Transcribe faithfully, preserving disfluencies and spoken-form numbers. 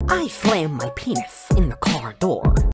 I slam my penis in the car door.